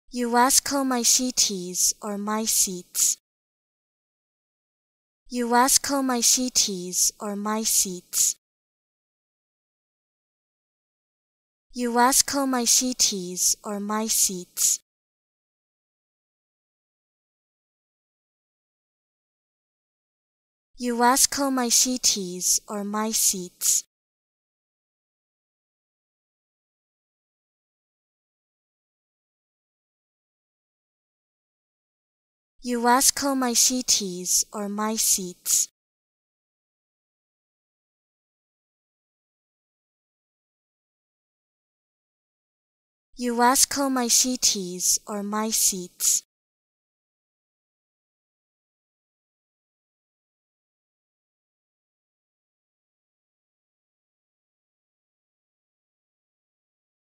Euascomycetes or mycetes. Euascomycetes or mycetes. Euascomycetes or mycetes. Euascomycetes or mycetes. Euascomycetes or mycetes. Euascomycetes or mycetes.